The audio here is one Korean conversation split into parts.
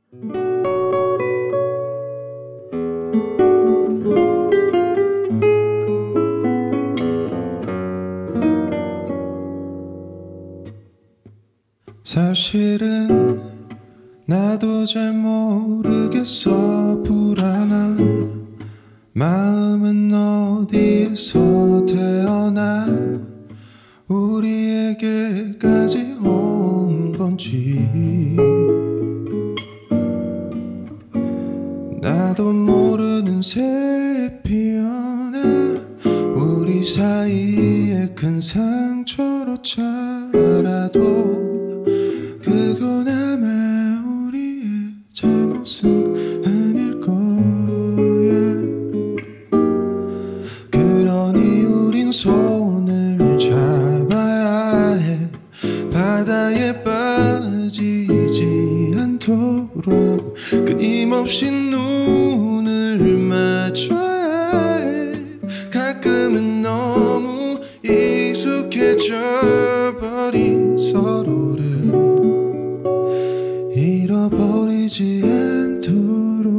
사실은 나도 잘 모르겠어. 불안한 마음은 어디에서 태어나 우리에게까지 온 건지. 나도 모르는 새 피어나 우리 사이에 큰 상처로 자라도 그건 아마 우리의 잘못은 아닐 거야. 그러니 우린 손을 잡아야 해. 바다에 빠지지 않도록 끊임없이 눈을 맞춰야 해. 가끔은 너무 익숙해져 버린 서로를 잃어버리지 않도록.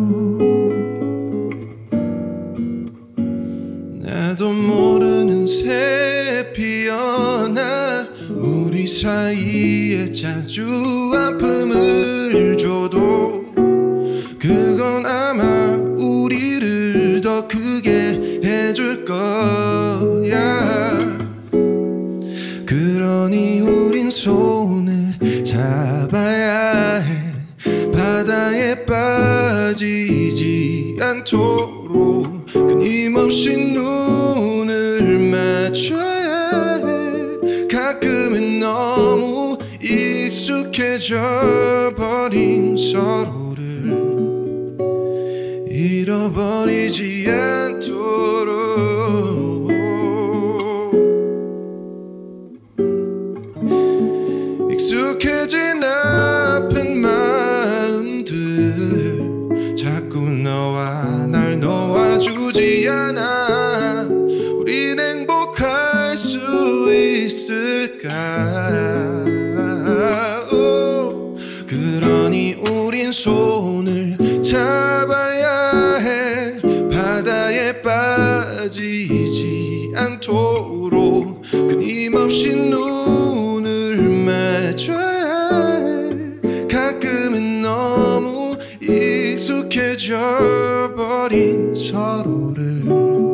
나도 모르는 새 피어나 우리 사이에 자주 아픔을 줘도 그건 아마 우리를 더 크게 해줄 거야. 그러니 우린 손을 잡아야 해. 바다에 빠지지 않도록 끊임없이 눈을 맞춰야 해. 가끔은 너무 익숙해져 버린 서로를 잃어버리지 않도록. 익숙해진 아픈 마음들 자꾸 너와 날 놓아주지 않아. 우린 행복할 수 있을까? 그러니 우린 손을 잡아야 해. 바다에 빠지지 않도록 끊임없이 눈을 맞춰야 해. 가끔은 너무 익숙해져 버린 서로를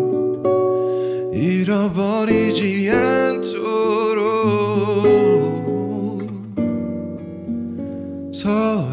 잃어버리지 않도록.